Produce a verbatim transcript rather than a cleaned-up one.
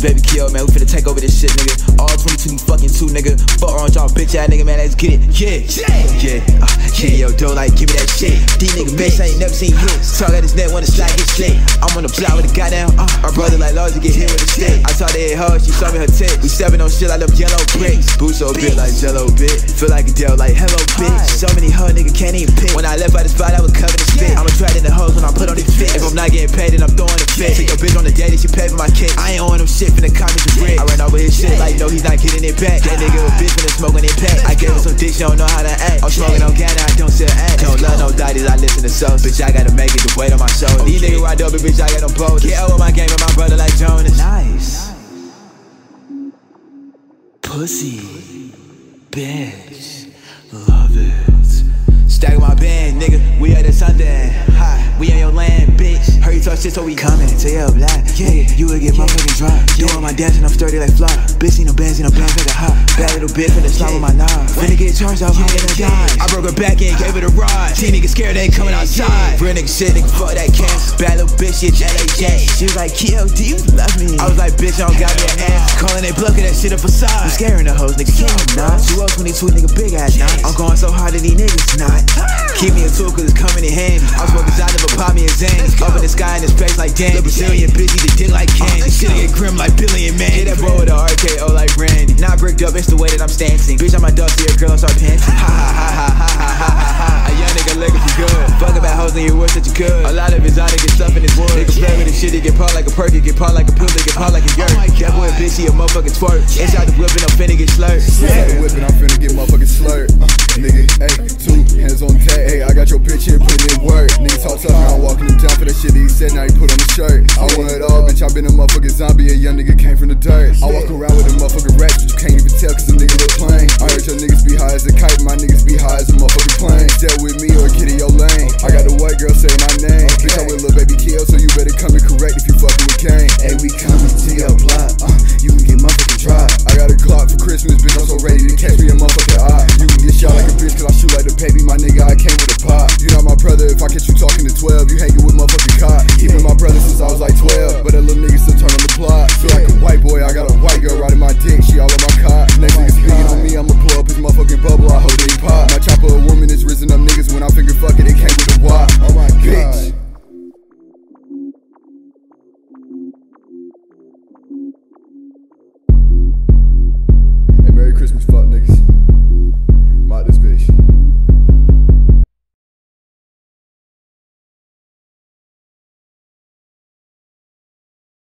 this baby kill, man. We finna take over this shit, nigga. All twenty-two, fucking two, nigga. Fuck orange, y'all bitch ass nigga, man. Let's get it. Yeah, yeah, yeah. Uh, yeah, yo, dough, like, give me that shit. These niggas bitch, I ain't never seen hits. Talk at his neck, wanna slide his shit. I'm on the block with a goddamn. Uh, our brother like Lord to get hit with a stick. I saw that hit hard, she saw me her tits. We stepping on shit like them yellow bricks. Boots so big like jello bit. Feel like a deal like hello bitch. So many hoe nigga can't even pick. When I left out the spot, I was covered in spit. I'm attracting the hoes when I put on the fit. If I'm not getting paid, then I'm throwing the fit. Take your bitch on the day that she paid for my kick. I ain't on them shit finna call me some brick. I ran over his shit like no, he's not getting it back. That nigga a bitch finna smoking it pack. I gave her some dick, she don't know how to act. I'm smoking on gas, I don't sell act. Don't love no daddies, I listen to souls. Bitch, I gotta make it, the weight on my shoulders. These niggas ride up, bitch, I got them boulders. Get over my game with my brother like Jonas. Nice. Pussy, bitch, love it. Stack my band, nigga, we at the Sunday. Hi, we on your land, bitch. Heard you talk shit, so we coming to your block. Yeah, you would get motherfucking drop. Doing my dancing, I'm sturdy like fly. Bitch, ain't no bands, ain't no bands, like a hot. Bad little bitch, finna slide with my knob. Finna get charged off, I'm gonna die. I broke her back and gave it a ride. T niggas scared, they ain't coming outside. Real nigga shit, nigga, fuck that cancer. Bad little bitch, shit, L A J. She was like, K L, do you love me? I was like, bitch, I don't got me an ass. Calling they plucking that shit up aside. I'm scaring the hoes, nigga, can't you not? two oh twenty-two, nigga, big ass nine. I'm going so hard that these niggas not. Keep me a tool, cause it's coming in handy. I'm smoking side, never pop me a Zane. Up in the sky in his face like Dan. The Brazilian bitch, he the dick like candy. Shit get grim like Billy and Man. Get that boy with a R K O like Randy. Not bricked up, it's the way that I'm stancing. Bitch, I'm a dusty, a girl, I'm start panting. Ha ha ha ha ha ha ha ha ha. A young nigga looking for good. Fuck about hoes in your words that you could. A lot of his honor get stuff in his words. Nigga play with his shit, he get part like a perk, he get part like a pill, he get part like a yurt. That boy a bitch, he a motherfucking twerk. Inside the whippin', I'm finna get slurped. Inside the whippin', I'm finna get motherfucking slurped. Uh, nigga, hey, two hands on tag. Hey, I got your bitch here, put in work. Nigga talk tough, now I'm walking him down for that shit he said, now he put on the shirt. I want it all, bitch, I been a motherfucking zombie, a young nigga came from the dirt. I walk around with a motherfucking rap, but you can't even tell cause the nigga look plain. I heard your niggas be high as a kite, my niggas be high as a motherfucking plane. Deal with me or get in your lane. I got a white girl saying my name. Bitch, I with lil' baby kill, so you better come and correct if you fucking with Kane. Hey, we coming to your block, uh, you can get motherfucking dropped. I got a Glock for Christmas, bitch, I'm so ready to catch me a motherfucking eye. You can get shot like a bitch cause I shoot like the baby, my nigga, I came with a pop. You not my brother if I catch you talking to twelve, you hanging